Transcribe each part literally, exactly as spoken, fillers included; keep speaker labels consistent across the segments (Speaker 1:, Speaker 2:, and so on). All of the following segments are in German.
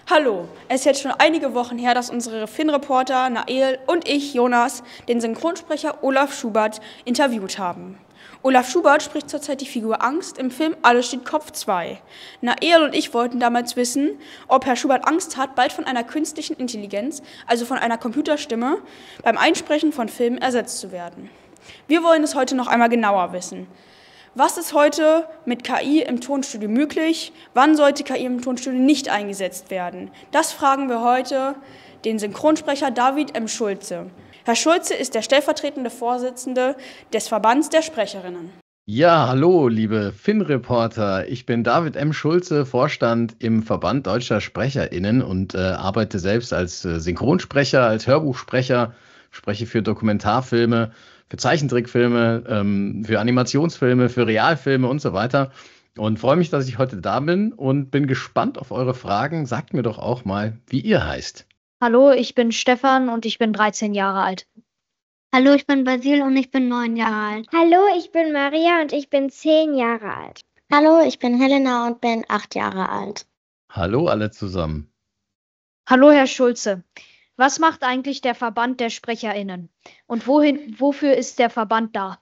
Speaker 1: Hallo, es ist jetzt schon einige Wochen her, dass unsere Finn-Reporter Nael und ich, Jonas, den Synchronsprecher Olaf Schubert interviewt haben. Olaf Schubert spricht zurzeit die Figur Angst im Film Alles steht Kopf zwei. Nael und ich wollten damals wissen, ob Herr Schubert Angst hat, bald von einer künstlichen Intelligenz, also von einer Computerstimme, beim Einsprechen von Filmen ersetzt zu werden. Wir wollen es heute noch einmal genauer wissen. Was ist heute mit K I im Tonstudio möglich? Wann sollte K I im Tonstudio nicht eingesetzt werden? Das fragen wir heute den Synchronsprecher David M. Schulze. Herr Schulze ist der stellvertretende Vorsitzende des Verbands der Sprecherinnen.
Speaker 2: Ja, hallo, liebe Finn-Reporter. Ich bin David M. Schulze, Vorstand im Verband Deutscher SprecherInnen und äh, arbeite selbst als äh, Synchronsprecher, als Hörbuchsprecher, spreche für Dokumentarfilme, für Zeichentrickfilme, ähm, für Animationsfilme, für Realfilme und so weiter. Und freue mich, dass ich heute da bin und bin gespannt auf eure Fragen. Sagt mir doch auch mal, wie ihr heißt.
Speaker 3: Hallo, ich bin Stefan und ich bin dreizehn Jahre alt.
Speaker 4: Hallo, ich bin Basil und ich bin neun Jahre alt.
Speaker 5: Hallo, ich bin Maria und ich bin zehn Jahre alt.
Speaker 6: Hallo, ich bin Helena und bin acht Jahre alt.
Speaker 2: Hallo alle zusammen.
Speaker 3: Hallo, Herr Schulze. Was macht eigentlich der Verband der SprecherInnen? Und wohin, wofür ist der Verband da?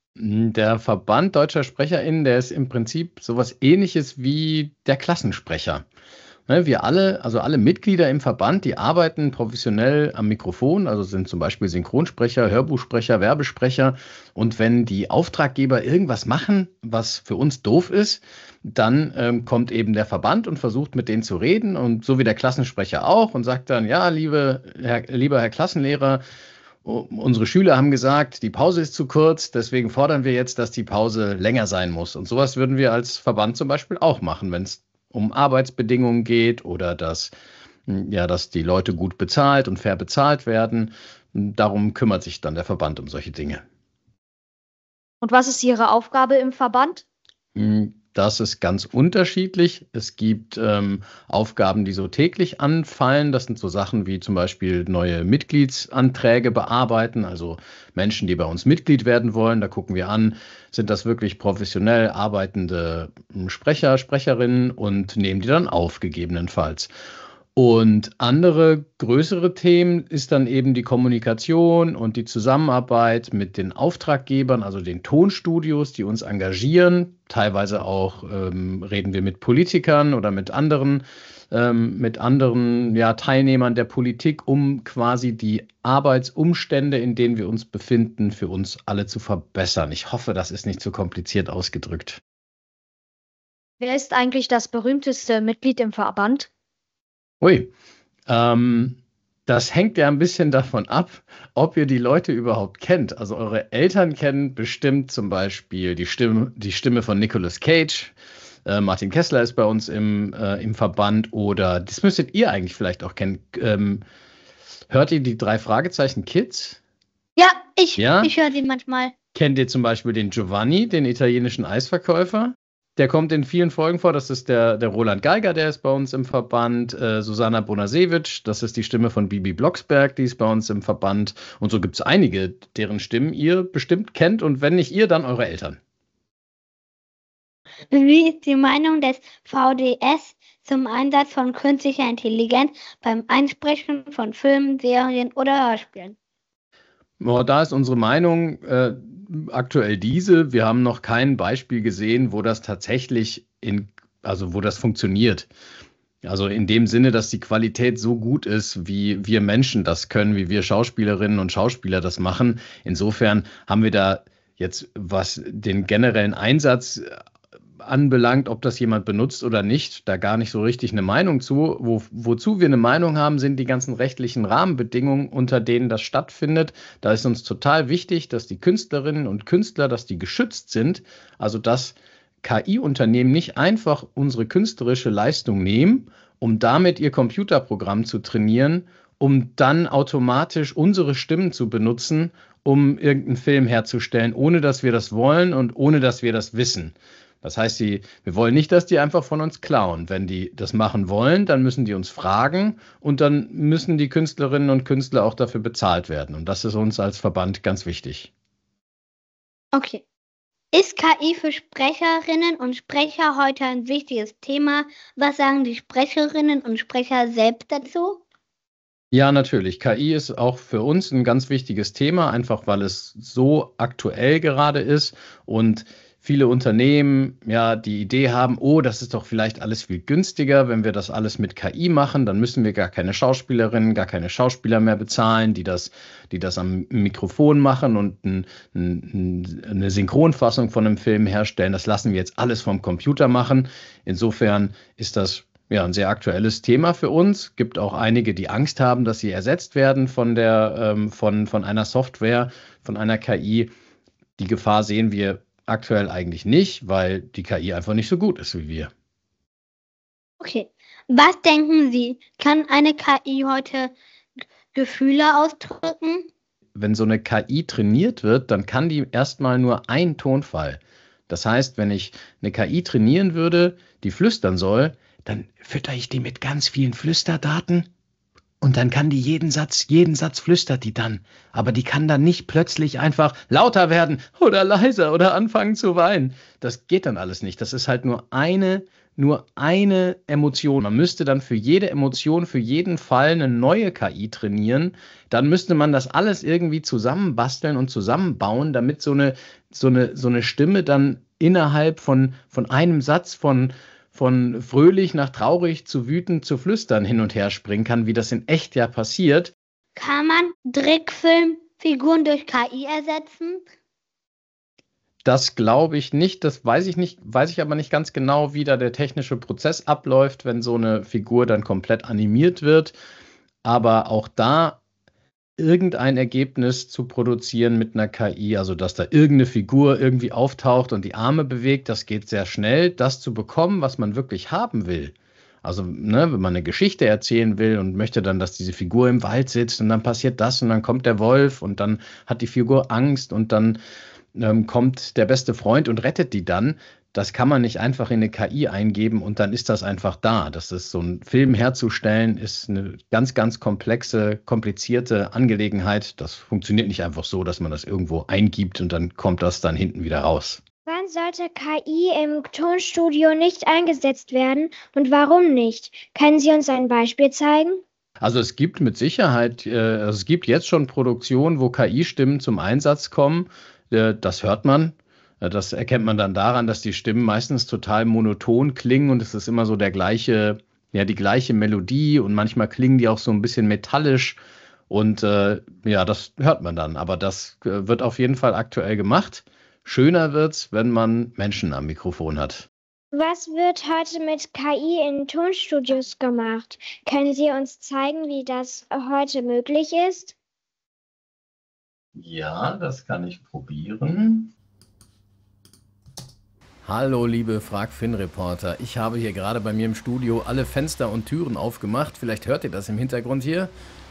Speaker 2: Der Verband Deutscher SprecherInnen, der ist im Prinzip sowas Ähnliches wie der Klassensprecher. Wir alle, also alle Mitglieder im Verband, die arbeiten professionell am Mikrofon, also sind zum Beispiel Synchronsprecher, Hörbuchsprecher, Werbesprecher. Und wenn die Auftraggeber irgendwas machen, was für uns doof ist, dann ähm, kommt eben der Verband und versucht mit denen zu reden. Und so wie der Klassensprecher auch und sagt dann, ja, liebe Herr, lieber Herr Klassenlehrer, unsere Schüler haben gesagt, die Pause ist zu kurz, deswegen fordern wir jetzt, dass die Pause länger sein muss. Und sowas würden wir als Verband zum Beispiel auch machen, wenn es um Arbeitsbedingungen geht oder dass, ja, dass die Leute gut bezahlt und fair bezahlt werden. Darum kümmert sich dann der Verband um solche Dinge.
Speaker 3: Und was ist Ihre Aufgabe im Verband?
Speaker 2: Das ist ganz unterschiedlich. Es gibt ähm, Aufgaben, die so täglich anfallen. Das sind so Sachen wie zum Beispiel neue Mitgliedsanträge bearbeiten, also Menschen, die bei uns Mitglied werden wollen. Da gucken wir an, sind das wirklich professionell arbeitende Sprecher, Sprecherinnen und nehmen die dann auf, gegebenenfalls. Und andere größere Themen ist dann eben die Kommunikation und die Zusammenarbeit mit den Auftraggebern, also den Tonstudios, die uns engagieren. Teilweise auch ähm, reden wir mit Politikern oder mit anderen, ähm, mit anderen ja, Teilnehmern der Politik, um quasi die Arbeitsumstände, in denen wir uns befinden, für uns alle zu verbessern. Ich hoffe, das ist nicht zu kompliziert ausgedrückt.
Speaker 3: Wer ist eigentlich das berühmteste Mitglied im Verband?
Speaker 2: Ui, ähm, das hängt ja ein bisschen davon ab, ob ihr die Leute überhaupt kennt. Also eure Eltern kennen bestimmt zum Beispiel die Stimme, die Stimme von Nicolas Cage. Äh, Martin Kessler ist bei uns im, äh, im Verband oder das müsstet ihr eigentlich vielleicht auch kennen. Ähm, hört ihr die drei Fragezeichen Kids?
Speaker 4: Ja, ich,
Speaker 2: Ja?
Speaker 4: ich höre die manchmal.
Speaker 2: Kennt ihr zum Beispiel den Giovanni, den italienischen Eisverkäufer? Der kommt in vielen Folgen vor. Das ist der, der Roland Geiger, der ist bei uns im Verband. Äh, Susanna Bonasewicz, das ist die Stimme von Bibi Blocksberg, die ist bei uns im Verband. Und so gibt es einige, deren Stimmen ihr bestimmt kennt. Und wenn nicht ihr, dann eure Eltern.
Speaker 5: Wie ist die Meinung des V D S zum Einsatz von künstlicher Intelligenz beim Einsprechen von Filmen, Serien oder Hörspielen?
Speaker 2: Oh, da ist unsere Meinung äh, aktuell diese. Wir haben noch kein Beispiel gesehen, wo das tatsächlich in, also wo das funktioniert. Also in dem Sinne, dass die Qualität so gut ist, wie wir Menschen das können, wie wir Schauspielerinnen und Schauspieler das machen. Insofern haben wir da jetzt, was den generellen Einsatz anbelangt, ob das jemand benutzt oder nicht, da gar nicht so richtig eine Meinung zu. Wo, wozu wir eine Meinung haben, sind die ganzen rechtlichen Rahmenbedingungen, unter denen das stattfindet. Da ist uns total wichtig, dass die Künstlerinnen und Künstler, dass die geschützt sind, also dass K I-Unternehmen nicht einfach unsere künstlerische Leistung nehmen, um damit ihr Computerprogramm zu trainieren, um dann automatisch unsere Stimmen zu benutzen, um irgendeinen Film herzustellen, ohne dass wir das wollen und ohne dass wir das wissen. Das heißt, die, wir wollen nicht, dass die einfach von uns klauen. Wenn die das machen wollen, dann müssen die uns fragen und dann müssen die Künstlerinnen und Künstler auch dafür bezahlt werden. Und das ist uns als Verband ganz wichtig.
Speaker 4: Okay.
Speaker 5: Ist K I für Sprecherinnen und Sprecher heute ein wichtiges Thema? Was sagen die Sprecherinnen und Sprecher selbst dazu?
Speaker 2: Ja, natürlich. K I ist auch für uns ein ganz wichtiges Thema, einfach weil es so aktuell gerade ist und viele Unternehmen ja die Idee haben, oh, das ist doch vielleicht alles viel günstiger, wenn wir das alles mit K I machen, dann müssen wir gar keine Schauspielerinnen, gar keine Schauspieler mehr bezahlen, die das, die das am Mikrofon machen und ein, ein, eine Synchronfassung von einem Film herstellen. Das lassen wir jetzt alles vom Computer machen. Insofern ist das ja ein sehr aktuelles Thema für uns. Gibt auch einige, die Angst haben, dass sie ersetzt werden von der, ähm, von, von einer Software, von einer K I. Die Gefahr sehen wir aktuell eigentlich nicht, weil die K I einfach nicht so gut ist wie wir.
Speaker 5: Okay. Was denken Sie, kann eine K I heute Gefühle ausdrücken?
Speaker 2: Wenn so eine K I trainiert wird, dann kann die erstmal nur einen Tonfall. Das heißt, wenn ich eine K I trainieren würde, die flüstern soll, dann fütter ich die mit ganz vielen Flüsterdaten und dann kann die jeden Satz, jeden Satz flüstert die dann. Aber die kann dann nicht plötzlich einfach lauter werden oder leiser oder anfangen zu weinen. Das geht dann alles nicht. Das ist halt nur eine, nur eine Emotion. Man müsste dann für jede Emotion, für jeden Fall eine neue K I trainieren. Dann müsste man das alles irgendwie zusammenbasteln und zusammenbauen, damit so eine, so eine, so eine Stimme dann innerhalb von, von einem Satz von von fröhlich nach traurig zu wütend zu flüstern hin und her springen kann, wie das in echt ja passiert.
Speaker 5: Kann man Trickfilmfiguren durch K I ersetzen?
Speaker 2: Das glaube ich nicht, das weiß ich nicht, weiß ich aber nicht ganz genau, wie da der technische Prozess abläuft, wenn so eine Figur dann komplett animiert wird. Aber auch da irgendein Ergebnis zu produzieren mit einer K I, also dass da irgendeine Figur irgendwie auftaucht und die Arme bewegt, das geht sehr schnell. Das zu bekommen, was man wirklich haben will, also ne, wenn man eine Geschichte erzählen will und möchte dann, dass diese Figur im Wald sitzt und dann passiert das und dann kommt der Wolf und dann hat die Figur Angst und dann ähm, kommt der beste Freund und rettet die dann. Das kann man nicht einfach in eine K I eingeben und dann ist das einfach da. Das ist so ein Film herzustellen, ist eine ganz, ganz komplexe, komplizierte Angelegenheit. Das funktioniert nicht einfach so, dass man das irgendwo eingibt und dann kommt das dann hinten wieder raus.
Speaker 7: Wann sollte K I im Tonstudio nicht eingesetzt werden und warum nicht? Können Sie uns ein Beispiel zeigen?
Speaker 2: Also es gibt mit Sicherheit, äh, also es gibt jetzt schon Produktionen, wo K I-Stimmen zum Einsatz kommen. Äh, das hört man. Das erkennt man dann daran, dass die Stimmen meistens total monoton klingen und es ist immer so der gleiche, ja, die gleiche Melodie und manchmal klingen die auch so ein bisschen metallisch und äh, ja, das hört man dann. Aber das äh, wird auf jeden Fall aktuell gemacht. Schöner wird's, wenn man Menschen am Mikrofon hat.
Speaker 7: Was wird heute mit K I in Tonstudios gemacht? Können Sie uns zeigen, wie das heute möglich ist?
Speaker 2: Ja, das kann ich probieren. Hallo liebe Frag-Finn-Reporter, ich habe hier gerade bei mir im Studio alle Fenster und Türen aufgemacht, vielleicht hört ihr das im Hintergrund hier.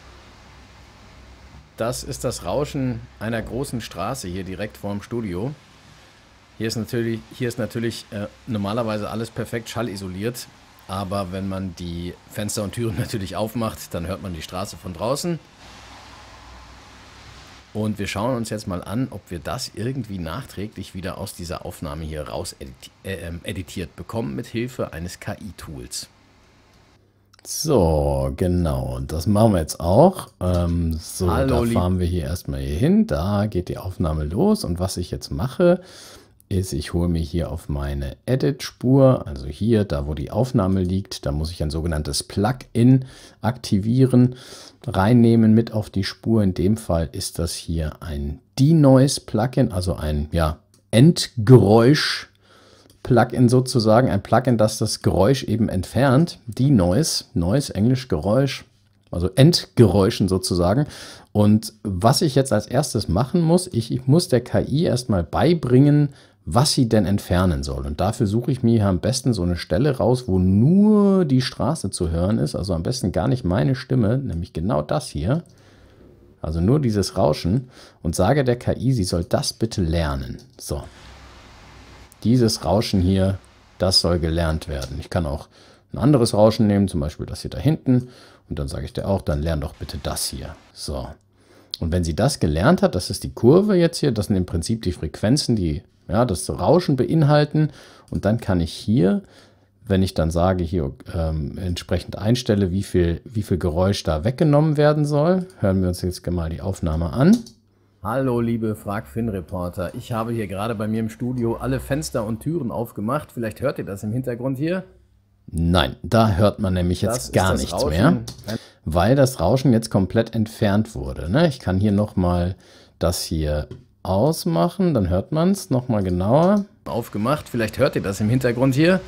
Speaker 2: Das ist das Rauschen einer großen Straße hier direkt vorm Studio. Hier ist natürlich, hier ist natürlich äh, normalerweise alles perfekt schallisoliert, aber wenn man die Fenster und Türen natürlich aufmacht, dann hört man die Straße von draußen. Und wir schauen uns jetzt mal an, ob wir das irgendwie nachträglich wieder aus dieser Aufnahme hier raus editi äh, editiert bekommen, mit Hilfe eines K I-Tools. So, genau, das machen wir jetzt auch. Ähm, so, Hallo, da fahren wir hier erstmal hier hin, da geht die Aufnahme los und was ich jetzt mache, ist, ich hole mir hier auf meine Edit-Spur, also hier, da wo die Aufnahme liegt, da muss ich ein sogenanntes Plugin aktivieren, reinnehmen mit auf die Spur. In dem Fall ist das hier ein Denoise-Plugin, also ein ja, Endgeräusch-Plugin sozusagen, ein Plugin, das das Geräusch eben entfernt. Denoise, Noise, Englisch Geräusch, also Endgeräuschen sozusagen. Und was ich jetzt als erstes machen muss, ich, ich muss der K I erstmal beibringen, was sie denn entfernen soll. Und dafür suche ich mir hier am besten so eine Stelle raus, wo nur die Straße zu hören ist. Also am besten gar nicht meine Stimme, nämlich genau das hier. Also nur dieses Rauschen. Und sage der K I, sie soll das bitte lernen. So. Dieses Rauschen hier, das soll gelernt werden. Ich kann auch ein anderes Rauschen nehmen, zum Beispiel das hier da hinten. Und dann sage ich dir auch, dann lern doch bitte das hier. So. Und wenn sie das gelernt hat, das ist die Kurve jetzt hier, das sind im Prinzip die Frequenzen, die ja, das Rauschen beinhalten. Und dann kann ich hier, wenn ich dann sage, hier ähm, entsprechend einstelle, wie viel, wie viel Geräusch da weggenommen werden soll, hören wir uns jetzt mal die Aufnahme an. Hallo liebe Frag-Finn-Reporter, ich habe hier gerade bei mir im Studio alle Fenster und Türen aufgemacht. Vielleicht hört ihr das im Hintergrund hier? Nein, da hört man nämlich jetzt
Speaker 8: Das
Speaker 2: gar
Speaker 8: ist das
Speaker 2: nichts
Speaker 8: Rauschen.
Speaker 2: mehr, weil das Rauschen jetzt komplett entfernt wurde. Ne? Ich kann hier nochmal das hier ausmachen, dann hört man es nochmal genauer. Aufgemacht, vielleicht hört ihr das im Hintergrund hier.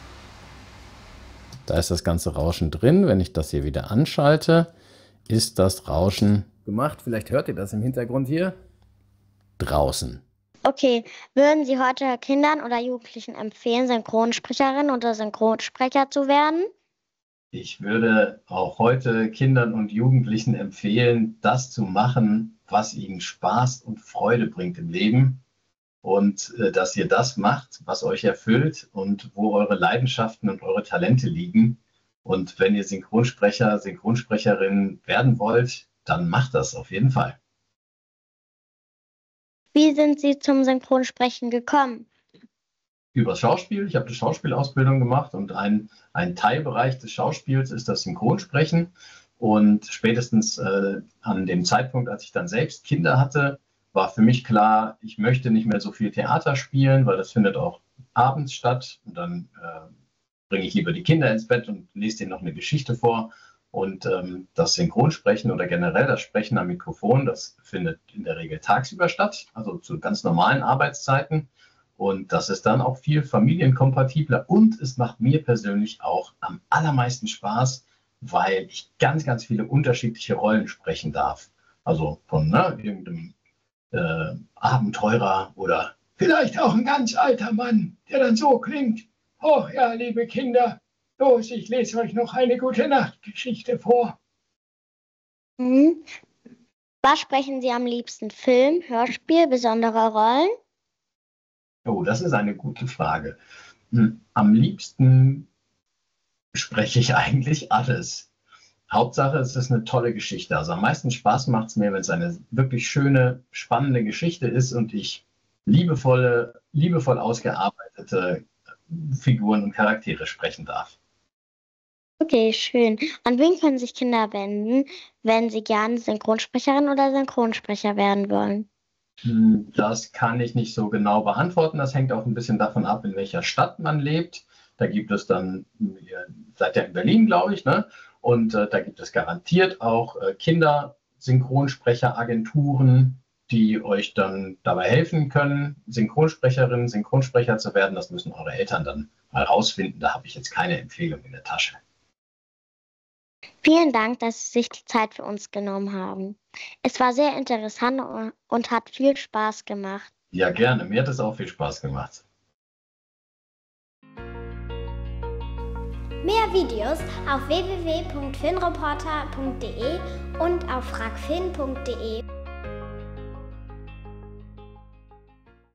Speaker 2: Da ist das ganze Rauschen drin. Wenn ich das hier wieder anschalte, ist das Rauschen gemacht. Vielleicht hört ihr das im Hintergrund hier. Draußen.
Speaker 6: Okay, würden Sie heute Kindern oder Jugendlichen empfehlen, Synchronsprecherin oder Synchronsprecher zu werden?
Speaker 2: Ich würde auch heute Kindern und Jugendlichen empfehlen, das zu machen, was ihnen Spaß und Freude bringt im Leben. Und äh, dass ihr das macht, was euch erfüllt und wo eure Leidenschaften und eure Talente liegen. Und wenn ihr Synchronsprecher, Synchronsprecherin werden wollt, dann macht das auf jeden Fall.
Speaker 6: Wie sind Sie zum Synchronsprechen gekommen?
Speaker 2: Übers Schauspiel. Ich habe eine Schauspielausbildung gemacht und ein, ein Teilbereich des Schauspiels ist das Synchronsprechen. Und spätestens äh, an dem Zeitpunkt, als ich dann selbst Kinder hatte, war für mich klar, ich möchte nicht mehr so viel Theater spielen, weil das findet auch abends statt. Und dann äh, bringe ich lieber die Kinder ins Bett und lese denen noch eine Geschichte vor. Und ähm, das Synchronsprechen oder generell das Sprechen am Mikrofon, das findet in der Regel tagsüber statt, also zu ganz normalen Arbeitszeiten. Und das ist dann auch viel familienkompatibler. Und es macht mir persönlich auch am allermeisten Spaß, weil ich ganz, ganz viele unterschiedliche Rollen sprechen darf. Also von ne, irgendeinem äh, Abenteurer oder vielleicht auch ein ganz alter Mann, der dann so klingt. Oh ja, liebe Kinder, los, ich lese euch noch eine gute Nachtgeschichte vor.
Speaker 6: Mhm. Was sprechen Sie am liebsten? Film, Hörspiel, besondere Rollen?
Speaker 2: Oh, das ist eine gute Frage. Hm, Am liebsten spreche ich eigentlich alles. Hauptsache, es ist eine tolle Geschichte. Also am meisten Spaß macht es mir, wenn es eine wirklich schöne, spannende Geschichte ist und ich liebevolle, liebevoll ausgearbeitete Figuren und Charaktere sprechen darf.
Speaker 6: Okay, schön. An wen können sich Kinder wenden, wenn sie gerne Synchronsprecherin oder Synchronsprecher werden wollen?
Speaker 2: Hm, Das kann ich nicht so genau beantworten. Das hängt auch ein bisschen davon ab, in welcher Stadt man lebt. Da gibt es dann, ihr seid ja in Berlin, glaube ich, ne? Und äh, da gibt es garantiert auch äh, Kindersynchronsprecheragenturen, die euch dann dabei helfen können, Synchronsprecherin, Synchronsprecher zu werden. Das müssen eure Eltern dann mal rausfinden. Da habe ich jetzt keine Empfehlung in der Tasche.
Speaker 6: Vielen Dank, dass Sie sich die Zeit für uns genommen haben. Es war sehr interessant und hat viel Spaß gemacht.
Speaker 2: Ja, gerne. Mir hat es auch viel Spaß gemacht.
Speaker 7: Mehr Videos auf w w w punkt finreporter punkt de und auf fragfin punkt de.